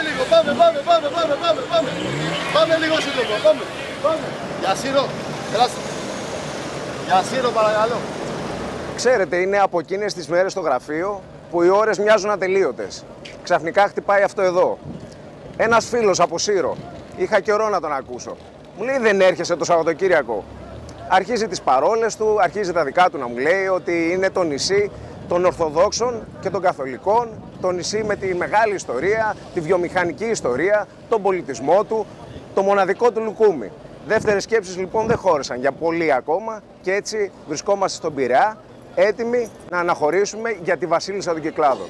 λίγο, πάμε. Πάμε λίγο σύντομα, πάμε. Για Σύρο, ελάστε. Για Σύρο παρακαλώ. Ξέρετε, είναι από εκείνες τις μέρες στο γραφείο που οι ώρες μοιάζουν ατελείωτες. Ξαφνικά χτυπάει αυτό εδώ. Ένας φίλος από Σύρο. Είχα καιρό να τον ακούσω. Μου λέει δεν έρχεσαι το Σαββατοκύριακο. Αρχίζει τις παρόλες του, αρχίζει τα δικά του να μου λέει ότι είναι το νησί των Ορθοδόξων και των Καθολικών, το νησί με τη μεγάλη ιστορία, τη βιομηχανική ιστορία, τον πολιτισμό του, το μοναδικό του λουκούμι. Δεύτερες σκέψεις λοιπόν δεν χώρεσαν για πολύ ακόμα και έτσι βρισκόμαστε στον Πειραιά, έτοιμοι να αναχωρήσουμε για τη Βασίλισσα των Κυκλάδων.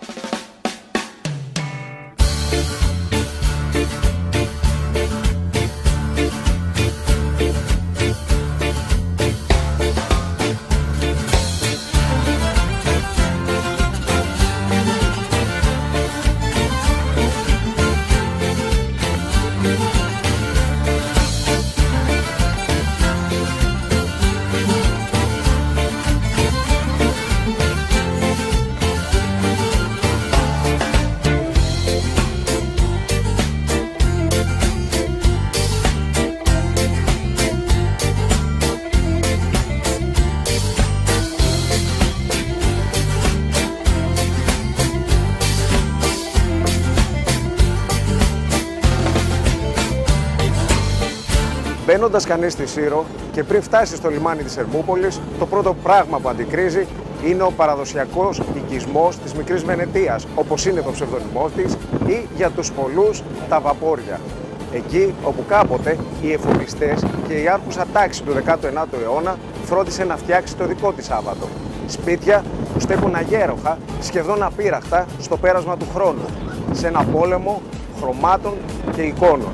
Μπαίνοντας κανείς στη Σύρο και πριν φτάσει στο λιμάνι της Ερμούπολης, το πρώτο πράγμα που αντικρίζει είναι ο παραδοσιακός οικισμός της Μικρής Βενετίας, όπως είναι το ψευδονυμός της, ή για τους πολλούς τα βαπόρια. Εκεί όπου κάποτε οι εφοπλιστές και η άρχουσα τάξη του 19ου αιώνα φρόντισε να φτιάξει το δικό της Σάββατο. Σπίτια που στέκουν αγέροχα, σχεδόν απείραχτα, στο πέρασμα του χρόνου, σε ένα πόλεμο χρωμάτων και εικόνων.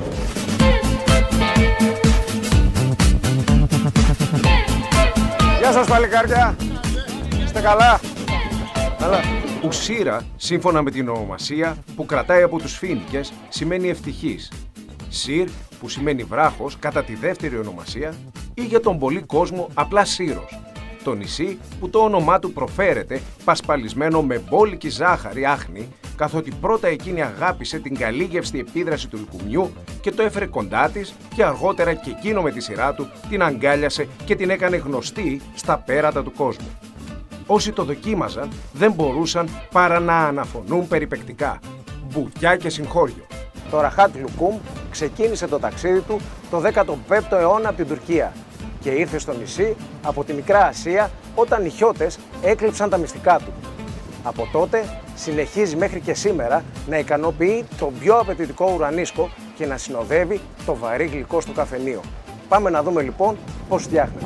Γεια σας παλικάρια! Είστε καλά? Καλά. Ουσίρα, σύμφωνα με την ονομασία που κρατάει από τους Φοίνικες, σημαίνει ευτυχής. Σύρ, που σημαίνει βράχος κατά τη δεύτερη ονομασία, ή για τον πολύ κόσμο απλά Σύρος. Το νησί που το όνομά του προφέρεται πασπαλισμένο με μπόλικη ζάχαρη άχνη, καθότι πρώτα εκείνη αγάπησε την καλήγευστη επίδραση του λουκουμιού και το έφερε κοντά της και αργότερα και εκείνο με τη σειρά του την αγκάλιασε και την έκανε γνωστή στα πέρατα του κόσμου. Όσοι το δοκίμαζαν δεν μπορούσαν παρά να αναφωνούν περιπεκτικά. Μπουκιά και συγχώριο. Το Ραχάτ Λουκούμ ξεκίνησε το ταξίδι του το 15ο αιώνα από την Τουρκία και ήρθε στο νησί από τη Μικρά Ασία όταν οι Χιώτες έκλειψαν τα μυστικά του. Από τότε συνεχίζει μέχρι και σήμερα να ικανοποιεί τον πιο απαιτητικό ουρανίσκο και να συνοδεύει το βαρύ γλυκό στο καφενείο. Πάμε να δούμε λοιπόν πώς φτιάχνεται.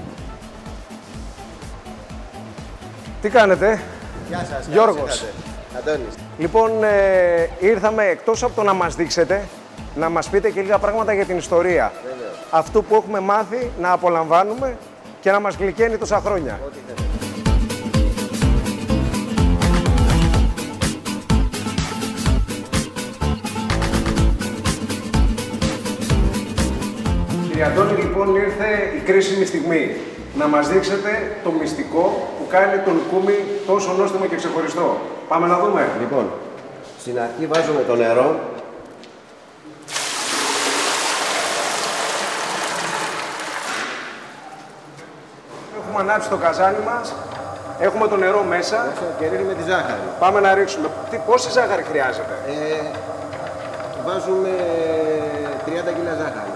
Τι κάνετε? Γεια σας, Γιώργος. Αντώνης. Λοιπόν, ήρθαμε εκτός από το να μας δείξετε, να μας πείτε και λίγα πράγματα για την ιστορία. Βέβαια. Αυτού που έχουμε μάθει να απολαμβάνουμε και να μας γλυκαίνει τόσα χρόνια. Ό,τι θέλετε. Κύριε Αντώνη, λοιπόν, ήρθε η κρίσιμη στιγμή. Να μας δείξετε το μυστικό που κάνει το λουκούμι τόσο νόστιμο και ξεχωριστό. Πάμε να δούμε. Λοιπόν, στην αρχή βάζουμε το νερό. Έχουμε ανάψει το καζάνι μας. Έχουμε το νερό μέσα. Και ρίχνουμε τη ζάχαρη. Πάμε να ρίξουμε. Πόση ζάχαρη χρειάζεται? Βάζουμε 30 κιλά ζάχαρη.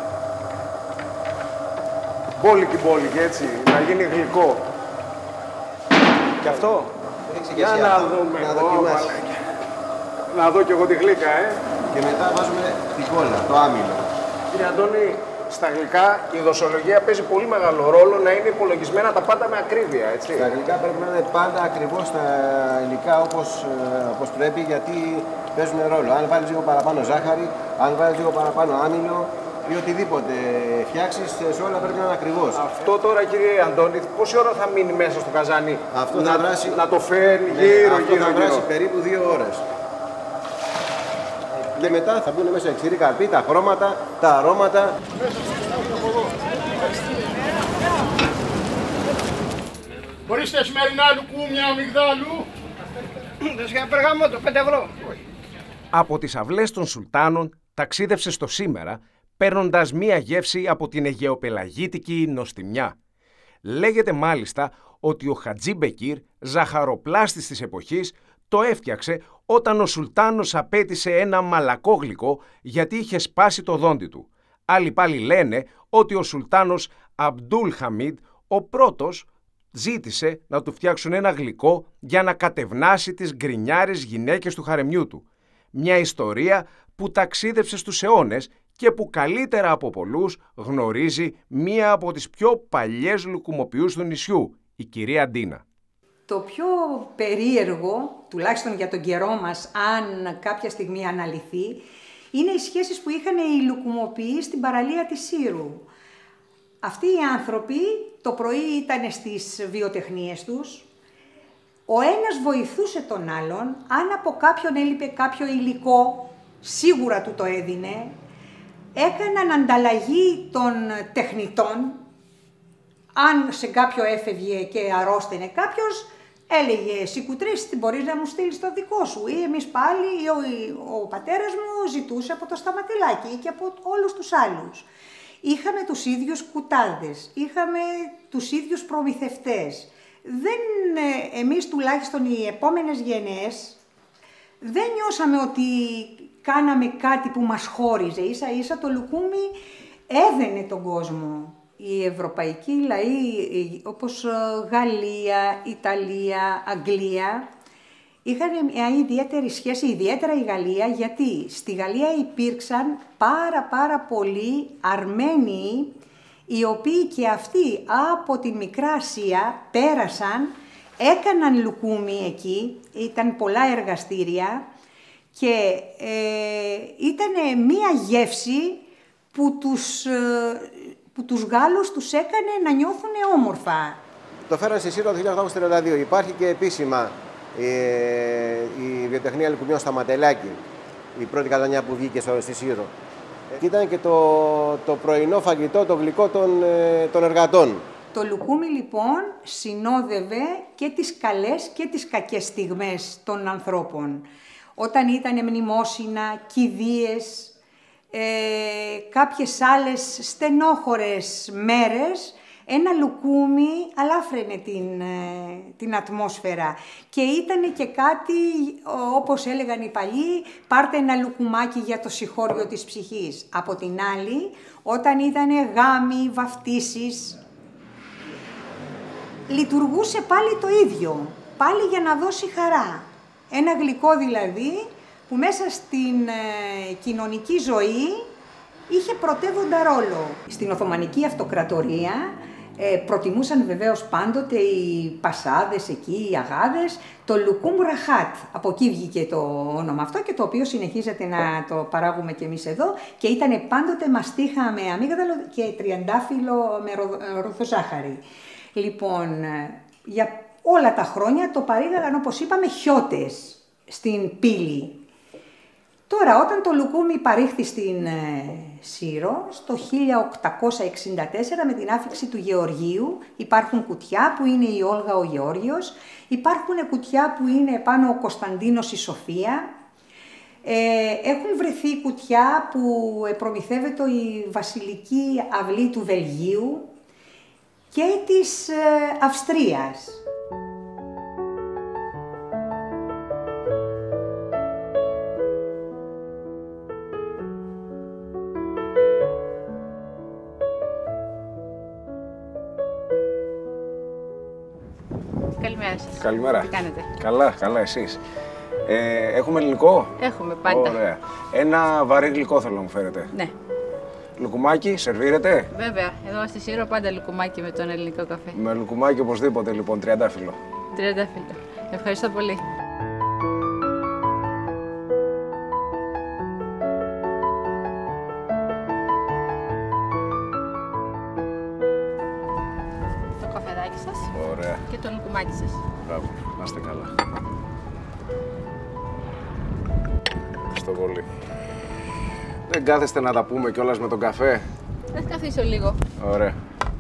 Μπόλικη, έτσι, να γίνει γλυκό. Και αυτό. Για να δούμε. Να δοκιμάσει. Να δω κι εγώ τη γλύκα, Και μετά βάζουμε την κόλλα, το άμυλο. Κύριε Αντώνη, στα γλυκά η δοσολογία παίζει πολύ μεγάλο ρόλο να είναι υπολογισμένα τα πάντα με ακρίβεια, έτσι. Τα γλυκά πρέπει να είναι πάντα ακριβώς τα υλικά όπως πρέπει, γιατί παίζουν ρόλο. Αν βάλεις λίγο παραπάνω ζάχαρη, αν βάλεις λίγο παραπάνω άμυλο ή οτιδήποτε φτιάξεις, σε όλα πρέπει να είναι ακριβώς. Αυτό τώρα, κύριε Αντώνη, πόση ώρα θα μείνει μέσα στο καζάνι? Αυτό θα βράσει... να το φέρνει αυτό θα βράσει περίπου 2 ώρες. Και μετά θα μπουν μέσα η ξηρή καρπή, τα χρώματα, τα αρώματα. Ορίστε σημερινά λουκούμια αμυγδάλου. Δεν σκέφτε περγαμότο, 5 ευρώ. Από τις αυλές των Σουλτάνων ταξίδευσε στο σήμερα, παίρνοντας μία γεύση από την αιγαιοπελαγίτικη νοστιμιά. Λέγεται μάλιστα ότι ο Χατζή Μπεκίρ, ζαχαροπλάστης της εποχής, το έφτιαξε όταν ο Σουλτάνος απέτησε ένα μαλακό γλυκό γιατί είχε σπάσει το δόντι του. Άλλοι πάλι λένε ότι ο Σουλτάνος Αμπντούλ Χαμίντ, ο πρώτος, ζήτησε να του φτιάξουν ένα γλυκό για να κατευνάσει τις γκρινιάρες γυναίκες του χαρεμιού του. Μια ιστορία που ταξίδεψε στους αιώνες και που καλύτερα από πολλούς γνωρίζει μία από τις πιο παλιές λουκουμοποιούς του νησιού, η κυρία Ντίνα. Το πιο περίεργο, τουλάχιστον για τον καιρό μας, αν κάποια στιγμή αναλυθεί, είναι οι σχέσεις που είχαν οι λουκουμοποιοί στην παραλία της Σύρου. Αυτοί οι άνθρωποι το πρωί ήταν στις βιοτεχνίες τους, ο ένας βοηθούσε τον άλλον, αν από κάποιον έλειπε κάποιο υλικό, σίγουρα του το έδινε, έκαναν ανταλλαγή των τεχνητών, αν σε κάποιο έφευγε και αρρώστενε κάποιος, έλεγε «Σικουτρίς, μπορείς να μου στείλεις το δικό σου» ή εμείς πάλι, ή ο πατέρας μου ζητούσε από το Σταματηλάκι και από όλους τους άλλους. Είχαμε τους ίδιους κουτάδες, είχαμε τους ίδιους προμηθευτές. Εμείς τουλάχιστον οι επόμενες γενναίες δεν νιώσαμε ότι κάναμε κάτι που μας χώριζε. Ίσα ίσα το λουκούμι έδαινε τον κόσμο. Οι ευρωπαϊκοί λαοί όπως Γαλλία, Ιταλία, Αγγλία είχαν μια ιδιαίτερη σχέση, ιδιαίτερα η Γαλλία, γιατί στη Γαλλία υπήρξαν πάρα πολλοί Αρμένοι, οι οποίοι και αυτοί από τη Μικρά Ασία πέρασαν, έκαναν λουκούμι εκεί, ήταν πολλά εργαστήρια και ήταν μία γεύση που τους Γάλλους τους έκανε να νιώθουν όμορφα. Το φέραν στη Σύρο το 1832. Υπάρχει και επίσημα η βιοτεχνία λουκουμιών στα Ματελάκι, η πρώτη κατανιά που βγήκε στη Σύρο. Και ήταν και το πρωινό φαγητό, το γλυκό των εργατών. Το λουκούμι λοιπόν συνόδευε και τις καλές και τις κακές στιγμές των ανθρώπων. Όταν ήταν μνημόσυνα, κηδείες, κάποιες άλλες στενόχωρες μέρες, ένα λουκούμι αλάφραινε την ατμόσφαιρα και ήταν και κάτι, όπως έλεγαν οι παλιοί, πάρτε ένα λουκουμάκι για το συγχώριο της ψυχής. Από την άλλη, όταν ήταν γάμοι, βαφτίσεις, λειτουργούσε πάλι το ίδιο, πάλι για να δώσει χαρά. Ένα γλυκό δηλαδή που μέσα στην κοινωνική ζωή είχε πρωτεύοντα ρόλο. Στην Οθωμανική Αυτοκρατορία προτιμούσαν βεβαίως πάντοτε οι πασάδες εκεί, οι αγάδες, το λουκούμ ραχάτ. Από εκεί βγήκε το όνομα αυτό και το οποίο συνεχίζεται να το παράγουμε και εμείς εδώ και ήταν πάντοτε μαστίχα με αμύγδαλο και τριαντάφυλλο με ροδοζάχαρη. Λοιπόν, για όλα τα χρόνια το παρήγαγαν, όπως είπαμε, χιώτες στην πύλη. Τώρα, όταν το λουκούμι παρήχθη στην Σύρο, στο 1864 με την άφιξη του Γεωργίου, υπάρχουν κουτιά που είναι η Όλγα ο Γεώργιος, υπάρχουν κουτιά που είναι επάνω ο Κωνσταντίνος η Σοφία, έχουν βρεθεί κουτιά που προμηθεύεται η βασιλική αυλή του Βελγίου και της Αυστρίας. Καλημέρα σας. Καλημέρα. Τι κάνετε? Καλά, καλά, εσείς. Έχουμε ελληνικό? Έχουμε πάντα. Ωραία. Ένα βαρύ γλυκό θέλω να μου φέρετε. Ναι. Λουκουμάκι, σερβίρετε? Βέβαια. Εδώ στη Σύρο πάντα λουκουμάκι με τον ελληνικό καφέ. Με λουκουμάκι οπωσδήποτε, λοιπόν, τριαντάφυλλο. Τριαντάφυλλο. Ευχαριστώ πολύ. Το καφεδάκι σας. Ωραία. Και το λουκουμάκι σας. Μπράβο, να είστε καλά. Ευχαριστώ πολύ. Δεν κάθεστε να τα πούμε κιόλας με τον καφέ? Θα καθίσω λίγο. Ωραία.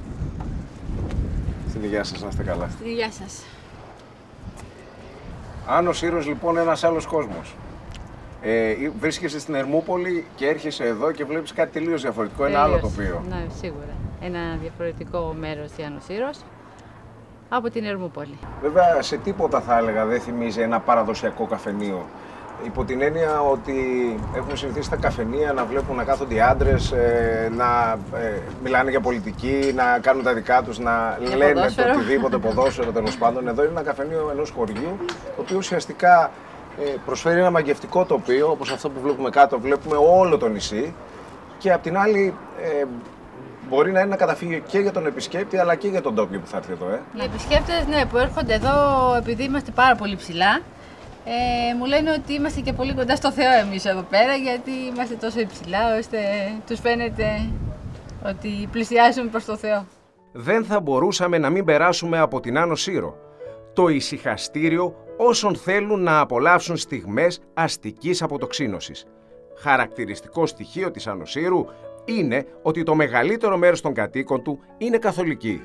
Στην υγεία σας, να είστε καλά. Στην υγεία σας. Αν ο Σύρος λοιπόν ένας άλλος κόσμος. Βρίσκεσαι στην Ερμούπολη και έρχεσαι εδώ και βλέπεις κάτι τελείως διαφορετικό, ένα άλλο τοπίο. Ναι, σίγουρα. Ένα διαφορετικό μέρος η Άνω Σύρος από την Ερμούπολη. Βέβαια, σε τίποτα θα έλεγα δεν θυμίζει ένα παραδοσιακό καφενείο. Υπό την έννοια ότι έχουν συνηθίσει τα καφενεία να βλέπουν να κάθονται οι άντρες, να μιλάνε για πολιτική, να κάνουν τα δικά τους, να λένε το οτιδήποτε, ποδόσφαιρο τέλος πάντων. Εδώ είναι ένα καφενείο ενός χωριού, το οποίο ουσιαστικά προσφέρει ένα μαγευτικό τοπίο, όπως αυτό που βλέπουμε κάτω, βλέπουμε όλο το νησί. Και απ' την άλλη, μπορεί να είναι ένα καταφύγιο και για τον επισκέπτη, αλλά και για τον τόπιο που θα έρθει εδώ. Οι επισκέπτες, ναι, που έρχονται εδώ, επειδή είμαστε πάρα πολύ ψηλά, μου λένε ότι είμαστε και πολύ κοντά στο Θεό εμείς εδώ πέρα, γιατί είμαστε τόσο υψηλά, ώστε τους φαίνεται ότι πλησιάζουμε προς το Θεό. Δεν θα μπορούσαμε να μην περάσουμε από την Άνω Σύρο, το ησυχαστήριο όσων θέλουν να απολαύσουν στιγμές αστικής αποτοξίνωσης. Χαρακτηριστικό στοιχείο της Άνω Σύρου είναι ότι το μεγαλύτερο μέρος των κατοίκων του είναι καθολικοί.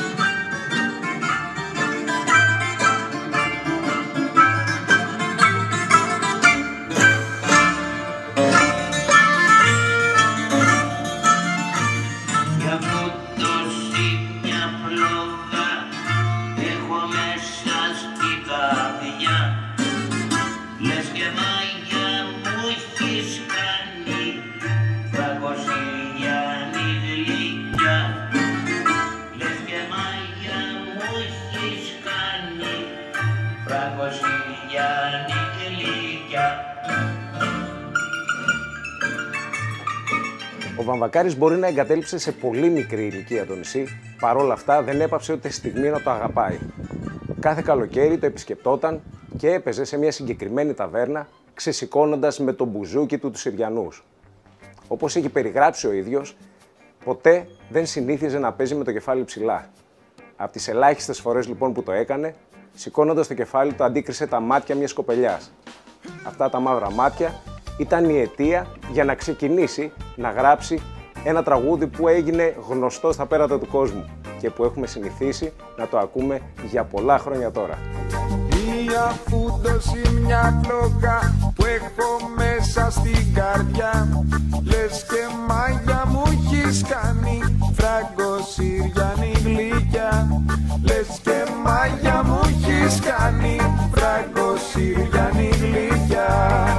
Ο Βαμβακάρης μπορεί να εγκατέλειψε σε πολύ μικρή ηλικία το νησί, παρόλα αυτά δεν έπαψε ούτε στιγμή να το αγαπάει. Κάθε καλοκαίρι το επισκεπτόταν και έπαιζε σε μια συγκεκριμένη ταβέρνα, ξεσηκώνοντας με το μπουζούκι του τους Συριανούς. Όπως έχει περιγράψει ο ίδιος, ποτέ δεν συνήθιζε να παίζει με το κεφάλι ψηλά. Από τις ελάχιστες φορές λοιπόν που το έκανε, σηκώνοντας το κεφάλι του αντίκρισε τα μάτια μιας κοπελιάς. Αυτά τα μαύρα μάτια ήταν η αιτία για να ξεκινήσει να γράψει ένα τραγούδι που έγινε γνωστό στα πέρατα του κόσμου και που έχουμε συνηθίσει να το ακούμε για πολλά χρόνια τώρα. Μία φούντωση, μια φλόγα που έχω μέσα στην καρδιά, λες και μάγια μου έχεις κάνει, φράγκο Συριανή γλυκιά, λες και μάγια μου έχεις κάνει, φράγκο Συριανή γλυκιά.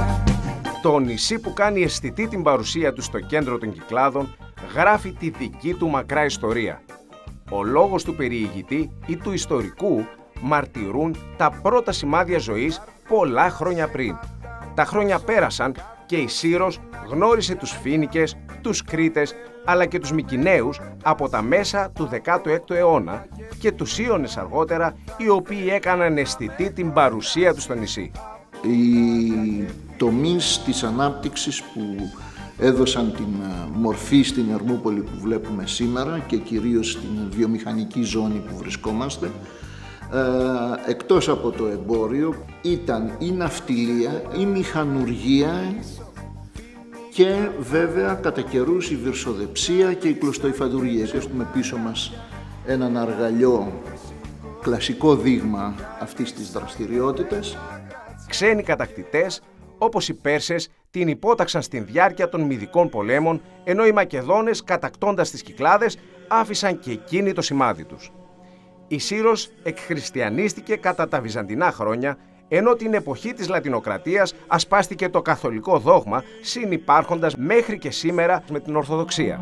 Το νησί που κάνει αισθητή την παρουσία του στο κέντρο των Κυκλάδων γράφει τη δική του μακρά ιστορία. Ο λόγος του περιηγητή ή του ιστορικού μαρτυρούν τα πρώτα σημάδια ζωής πολλά χρόνια πριν. Τα χρόνια πέρασαν και η Σύρος γνώρισε τους Φοίνικες, τους Κρήτες αλλά και τους Μικηναίους από τα μέσα του 16ου αιώνα και τους Ίωνες αργότερα, οι οποίοι έκαναν αισθητή την παρουσία τους στο νησί. Οι τομείς της ανάπτυξης που έδωσαν την μορφή στην Ερμούπολη που βλέπουμε σήμερα και κυρίως στην βιομηχανική ζώνη που βρισκόμαστε, εκτός από το εμπόριο, ήταν η ναυτιλία, η μηχανουργία και βέβαια κατά καιρούς η βυρσοδεψία και η κλωστοϊφαντουργία. Έχουμε πίσω μας έναν αργαλιό, κλασικό δείγμα αυτής της δραστηριότητας. Ξένοι κατακτητές, όπως οι Πέρσες, την υπόταξαν στην διάρκεια των Μυδικών πολέμων, ενώ οι Μακεδόνες, κατακτώντας τις Κυκλάδες, άφησαν και εκείνοι το σημάδι τους. Η Σύρος εκχριστιανίστηκε κατά τα βυζαντινά χρόνια, ενώ την εποχή της Λατινοκρατίας ασπάστηκε το καθολικό δόγμα, συνυπάρχοντας μέχρι και σήμερα με την Ορθοδοξία.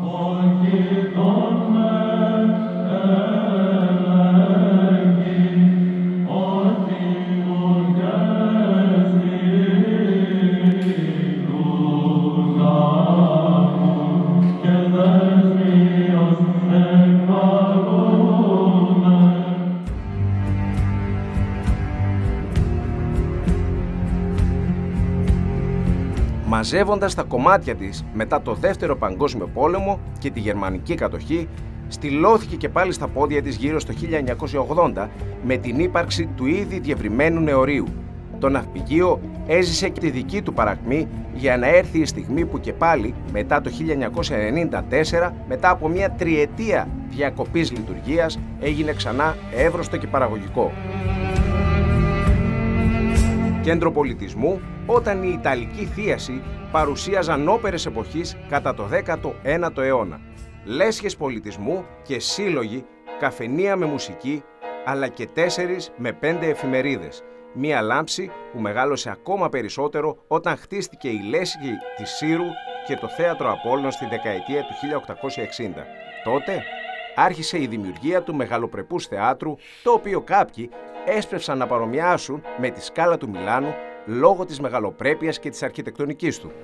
Μαζεύοντας τα κομμάτια της μετά το Δεύτερο Παγκόσμιο Πόλεμο και τη γερμανική κατοχή, στυλώθηκε και πάλι στα πόδια της γύρω στο 1980 με την ύπαρξη του ήδη διευρυμένου νεορείου. Το ναυπηγείο έζησε και τη δική του παρακμή για να έρθει η στιγμή που και πάλι μετά το 1994, μετά από μια τριετία διακοπής λειτουργίας, έγινε ξανά εύρωστο και παραγωγικό. Κέντρο πολιτισμού όταν οι Ιταλικοί θίασοι παρουσίαζαν όπερες εποχής κατά το 19ο αιώνα. Λέσχες πολιτισμού και σύλλογοι, καφενεία με μουσική, αλλά και 4 με 5 εφημερίδες. Μία λάμψη που μεγάλωσε ακόμα περισσότερο όταν χτίστηκε η λέσχη της Σύρου και το θέατρο Απόλλων στη δεκαετία του 1860. Τότε άρχισε η δημιουργία του μεγαλοπρεπούς θεάτρου, το οποίο κάποιοι έσπευσαν να παρομοιάσουν με τη Σκάλα του Μιλάνου λόγω της μεγαλοπρέπειας και της αρχιτεκτονικής του.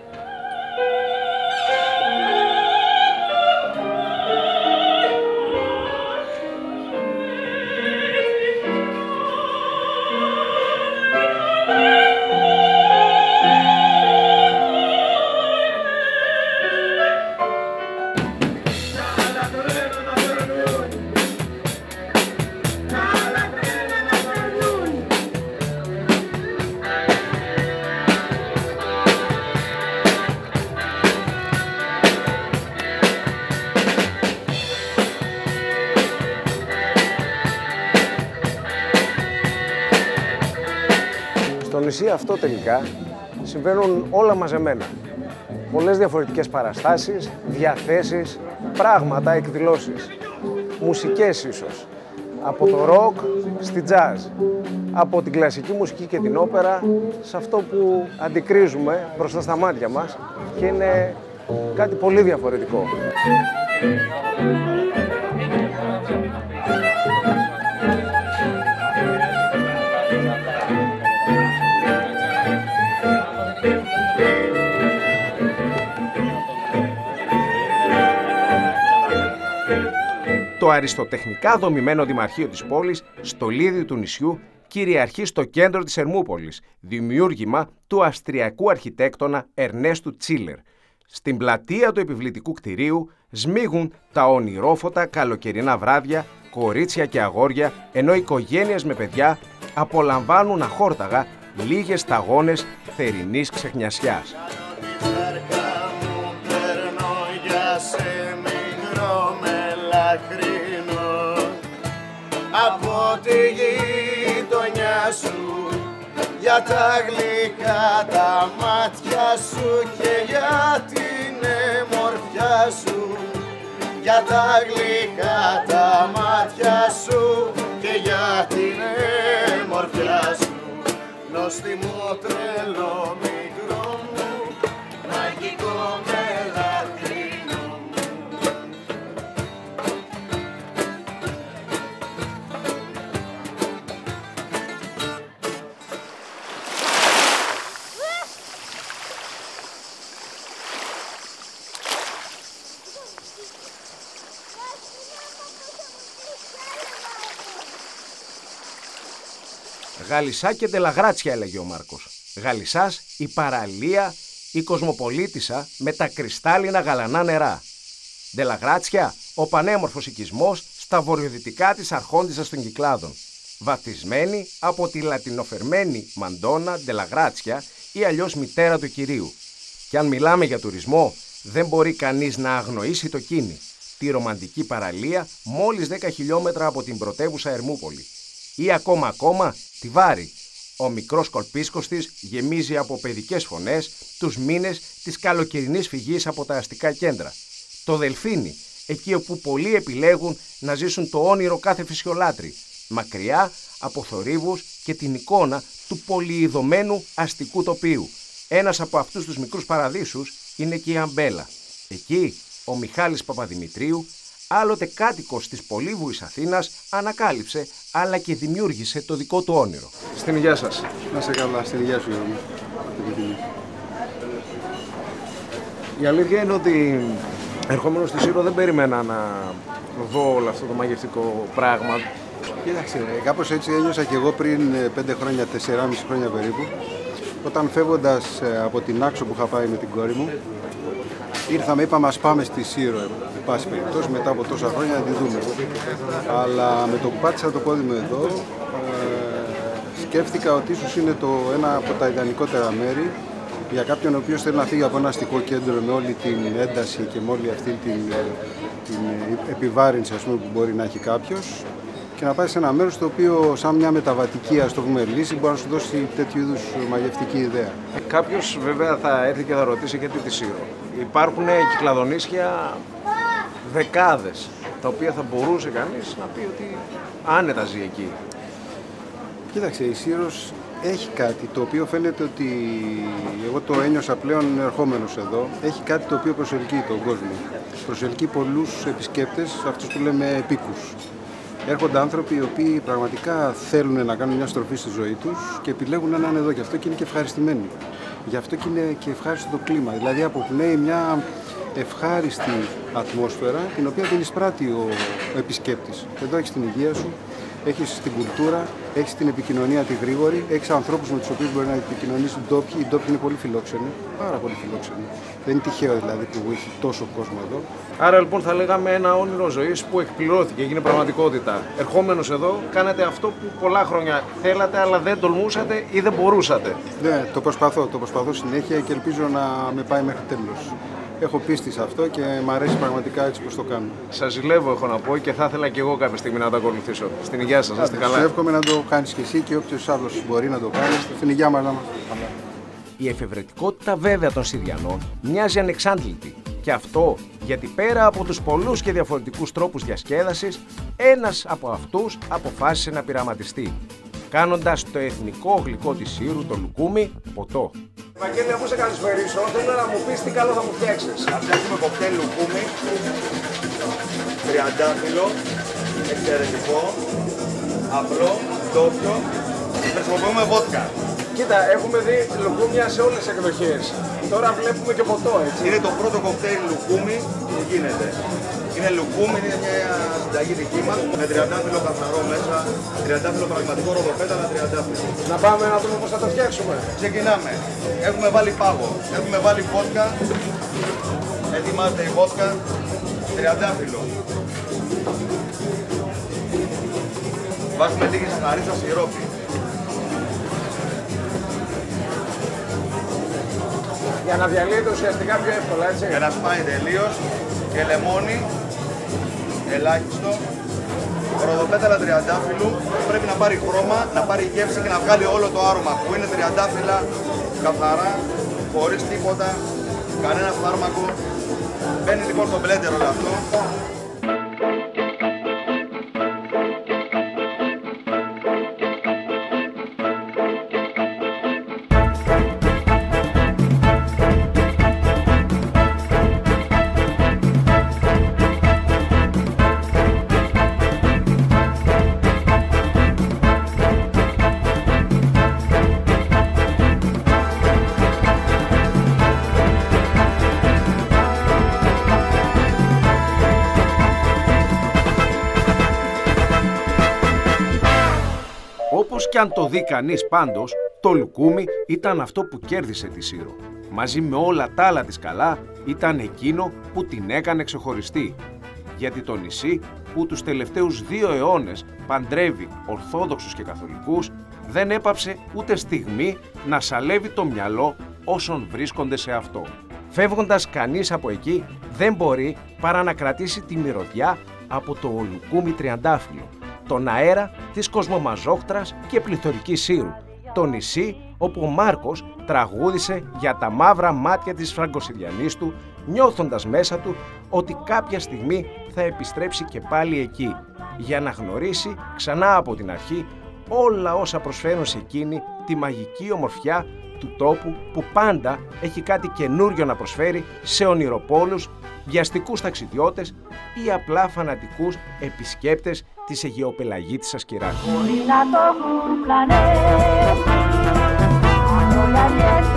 Στο νησί αυτό τελικά συμβαίνουν όλα μαζεμένα. Πολλές διαφορετικές παραστάσεις, διαθέσεις, πράγματα, εκδηλώσεις. Μουσικές ίσως. Από το ροκ στη τζάζ. Από την κλασική μουσική και την όπερα σε αυτό που αντικρίζουμε μπροστά στα μάτια μας και είναι κάτι πολύ διαφορετικό. Το αριστοτεχνικά δομημένο δημαρχείο της πόλης, στολίδι του νησιού, κυριαρχεί στο κέντρο της Ερμούπολης, δημιούργημα του αυστριακού αρχιτέκτονα Ερνέστου Τσίλερ. Στην πλατεία του επιβλητικού κτηρίου σμίγουν τα ονειρόφωτα καλοκαιρινά βράδια, κορίτσια και αγόρια, ενώ οικογένειες με παιδιά απολαμβάνουν αχόρταγα λίγες σταγόνες θερινής ξεχνιασιάς. Από τη γειτονιά σου, για τα γλυκά τα μάτια σου και για την εμορφιά σου, για τα γλυκά τα μάτια σου και για την εμορφιά σου. Νόστιμο τρελό μικρό μου, μαγικό μελαχρινό μου. Γαλισσά και Ντελαγράτσια, έλεγε ο Μάρκος. Γαλισσάς η παραλία, η κοσμοπολίτισσα με τα κρυστάλλινα γαλανά νερά. Ντελαγράτσια, ο πανέμορφος οικισμός στα βορειοδυτικά της Αρχόντιζας των Κυκλάδων. Βαπτισμένη από τη λατινοφερμένη Μαντόνα Ντελαγράτσια ή αλλιώς μητέρα του Κυρίου. Και αν μιλάμε για τουρισμό, δεν μπορεί κανείς να αγνοήσει το Κίνι, τη ρομαντική παραλία μόλις 10 χιλιόμετρα από την πρωτεύουσα Ερμούπολη. Ή ακόμα τη Βάρη. Ο μικρός κολπίσκος της γεμίζει από παιδικές φωνές τους μήνες της καλοκαιρινής φυγής από τα αστικά κέντρα. Το Δελφίνι, εκεί όπου πολλοί επιλέγουν να ζήσουν το όνειρο κάθε φυσιολάτρη, μακριά από θορύβους και την εικόνα του πολυειδωμένου αστικού τοπίου. Ένας από αυτούς τους μικρούς παραδείσους είναι και η Αμπέλα. Εκεί ο Μιχάλης Παπαδημητρίου, άλλοτε κάτοικος της πολύβουης Αθήνας, ανακάλυψε αλλά και δημιούργησε το δικό του όνειρο. Στην υγεία σας. Να σε καλά, στην υγεία σου, Γιώργο. Η αλήθεια είναι ότι ερχόμενος στη Σύρο δεν περιμένα να δω όλο αυτό το μαγευτικό πράγμα. Κοίταξε, κάπως έτσι ένιωσα και εγώ πριν 5 χρόνια, 4,5 χρόνια περίπου, όταν φεύγοντας από την Άξο που είχα πάει με την κόρη μου, ήρθαμε, είπαμε ας πάμε στη Σύρο, εν πάση περιπτώσει, μετά από τόσα χρόνια να τη δούμε. Αλλά με το που πάτησα το πόδι μου εδώ, σκέφτηκα ότι ίσως είναι ένα από τα ιδανικότερα μέρη για κάποιον ο οποίος θέλει να φύγει από ένα αστικό κέντρο με όλη την ένταση και με όλη αυτή την επιβάρυνση, ας πούμε, που μπορεί να έχει κάποιος, και να πάει σε ένα μέρος το οποίο, σαν μια μεταβατική, ας το πούμε, λύση, μπορεί να σου δώσει τέτοιου είδους μαγευτική ιδέα. Κάποιος βέβαια θα έρθει και θα ρωτήσει γιατί τη Σύρο. Υπάρχουν κυκλαδονίσια δεκάδες, τα οποία θα μπορούσε κανείς να πει ότι άνετα ζει εκεί. Κοίταξε, η Σύρος έχει κάτι το οποίο φαίνεται ότι, εγώ το ένιωσα πλέον ερχόμενος εδώ, έχει κάτι το οποίο προσελκύει τον κόσμο. Προσελκύει πολλούς επισκέπτες, αυτούς που λέμε επίκους. Έρχονται άνθρωποι οι οποίοι πραγματικά θέλουν να κάνουν μια στροφή στη ζωή τους και επιλέγουν να είναι εδώ. Γι' αυτό και είναι και ευχαριστημένοι. Γι' αυτό και είναι και ευχάριστο το κλίμα. Δηλαδή αποπνέει μια ευχάριστη ατμόσφαιρα, την οποία την εισπράττει ο επισκέπτης. Εδώ έχεις την υγεία σου, έχεις την κουλτούρα, έχεις την επικοινωνία τη γρήγορη, έχεις ανθρώπους με τους οποίους μπορεί να επικοινωνήσει ντόπιοι. Οι ντόπιοι είναι πολύ φιλόξενοι, πάρα πολύ φιλόξενοι. Δεν είναι τυχαίο δηλαδή που έχει τόσο κόσμο εδώ. Άρα λοιπόν θα λέγαμε ένα όνειρο ζωής που εκπληρώθηκε, έγινε πραγματικότητα. Ερχόμενος εδώ, κάνατε αυτό που πολλά χρόνια θέλατε, αλλά δεν τολμούσατε ή δεν μπορούσατε. Ναι, το προσπαθώ συνέχεια και ελπίζω να με πάει μέχρι τέλος. Έχω πίστη σε αυτό και μου αρέσει πραγματικά έτσι πως το κάνω. Σας ζηλεύω, έχω να πω, και θα ήθελα και εγώ κάποια στιγμή να το ακολουθήσω. Στην υγεία σας, να είστε καλά. Σου εύχομαι να το κάνεις και εσύ και όποιος άλλος μπορεί να το κάνει. Στην υγεία μας να είμαστε καλά. Η εφευρετικότητα βέβαια των Συριανών μοιάζει ανεξάντλητη. Και αυτό γιατί πέρα από τους πολλούς και διαφορετικούς τρόπους διασκέδασης, ένας από αυτούς αποφάσισε να πειραματιστεί, κάνοντας το εθνικό γλυκό της Σύρου, το λουκούμι, ποτό. Βαγγέλη, αφού σε καλησπερίσω, θέλω να μου πεις τι καλό θα μου φτιάξεις. Θα φτιάξουμε κοκτέιλ λουκούμι, τριαντάφυλλο, εξαιρετικό, απλό, ντόπιο, χρησιμοποιούμε βότκα. Κοίτα, έχουμε δει λουκούμια σε όλες τις εκδοχές. Τώρα βλέπουμε και ποτό, έτσι. Είναι το πρώτο κοκτέιλ λουκούμι που γίνεται. Είναι λουκούμι, είναι μια συνταγή δική μας, με τριαντάφυλλο καθαρό μέσα, τριαντάφυλλο πραγματικό, ροδοπέταλα τριαντάφυλλο. Να πάμε να δούμε πώς θα το φτιάξουμε. Ξεκινάμε. Έχουμε βάλει πάγο, έχουμε βάλει βότκα, ετοιμάζεται η βότκα, τριαντάφυλλο. Βάζουμε λίγη ζαχαρίτσα σιρόπι. Για να διαλύεται ουσιαστικά πιο εύκολα, έτσι. Για να σπάει τελείως και λεμόνι, ελάχιστο. Ροδοπέταλα τριαντάφυλλου πρέπει να πάρει χρώμα, να πάρει γεύση και να βγάλει όλο το άρωμα που είναι τριαντάφυλλα καθαρά, χωρίς τίποτα, κανένα φάρμακο. Μπαίνει λοιπόν στο μπλέντερ όλο αυτό. Όπως και αν το δει κανείς πάντως, το λουκούμι ήταν αυτό που κέρδισε τη Σύρο. Μαζί με όλα τα άλλα της καλά, ήταν εκείνο που την έκανε ξεχωριστή. Γιατί το νησί, που τους τελευταίους 2 αιώνες παντρεύει Ορθόδοξους και Καθολικούς, δεν έπαψε ούτε στιγμή να σαλεύει το μυαλό όσων βρίσκονται σε αυτό. Φεύγοντας κανείς από εκεί, δεν μπορεί παρά να κρατήσει τη μυρωδιά από το λουκούμι τριαντάφυλλο, τον αέρα της κοσμομαζόχτρας και πληθωρικής Σύρου, το νησί όπου ο Μάρκος τραγούδισε για τα μαύρα μάτια της Φραγκοσυριανής του, νιώθοντας μέσα του ότι κάποια στιγμή θα επιστρέψει και πάλι εκεί, για να γνωρίσει ξανά από την αρχή όλα όσα προσφέρουν σε εκείνη τη μαγική ομορφιά του τόπου που πάντα έχει κάτι καινούριο να προσφέρει σε ονειροπόλους, βιαστικούς ταξιδιώτες ή απλά φανατικούς επισκέπτες της Αιγαιοπελαγίτισσας Κυράκου.